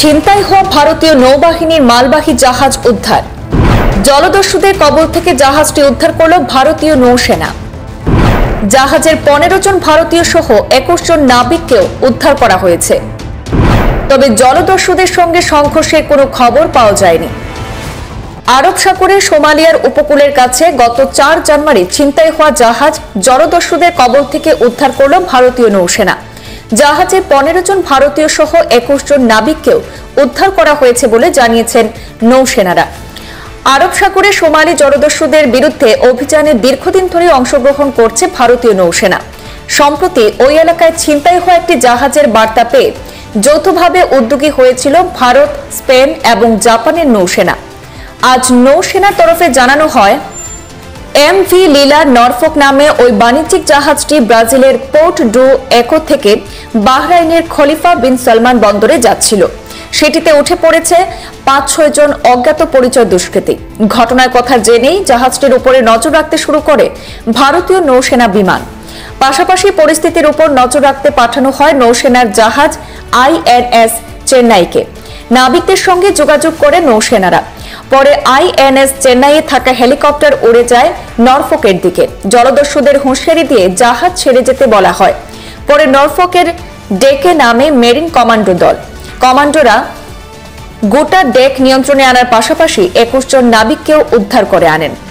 ছিনতাই হওয়া ভারতীয় নৌবাহিনীর মালবাহী জাহাজ উদ্ধার। জলদস্যুদের কবল থেকে জাহাজটি উদ্ধার করল ভারতীয় নৌসেনা। জাহাজের 15 জন ভারতীয় সহ 21 জন নাবিককেও উদ্ধার করা হয়েছে। তবে জলদস্যুদের সঙ্গে সংঘর্ষের কোনো খবর পাওয়া যায়নি। আরব সাগরে সোমালিয়ার উপকূলের কাছে গত 4 জানুয়ারি ছিনতাই হওয়া জাহাজ জলদস্যুদের কবল থেকে উদ্ধার করল ভারতীয় নৌসেনা। জাহাজে 15 জন ভারতীয় সহ 21 জন নাবিককেও উদ্ধার করা হয়েছে বলে জানিয়েছেন নৌসেনারা। আরব সাগরে সোমালি জলদস্যুদের বিরুদ্ধে অভিযানে দীর্ঘদিন ধরে অংশগ্রহণ করছে ভারতীয় নৌসেনা। সম্প্রতি ওই এলাকায় ছিনতাই হওয়া একটি জাহাজের বার্তা পেয়ে যৌথভাবে উদ্যোগী হয়েছিল ভারত, স্পেন এবং জাপানের নৌসেনা। আজ নৌসেনার তরফে জানানো হয়, MV লীলা নরফক নামে ওই বাণিজ্যিক জাহাজটি ব্রাজিলের পোর্ট ডু একো থেকে বাহরাইনের খলিফা বিন সালমান বন্দরে যাচ্ছিল। সেটিতে উঠে পড়েছে 5-6 জন অজ্ঞাত পরিচয় দুষ্কৃতী। ঘটনার কথা জেনেই জাহাজটির উপরে নজর রাখতে শুরু করে ভারতীয় নৌসেনা বিমান। পাশাপাশি পরিস্থিতির উপর নজর রাখতে পাঠানো হয় নৌসেনার জাহাজ INS চেন্নাইকে। নাবিকদের সঙ্গে যোগাযোগ করে নৌসেনারা। পরে INS চেন্নাইয়ে থাকা হেলিকপ্টার উড়ে যায় নরফকের দিকে। জলদস্যুদের হুঁশিয়ারি দিয়ে জাহাজ ছেড়ে যেতে বলা হয়। পরে নরফকের ডেকে নামে মেরিন কমান্ডো দল। কমান্ডোরা গোটা ডেক নিয়ন্ত্রণে আনার পাশাপাশি 21 জন নাবিককেও উদ্ধার করে আনেন।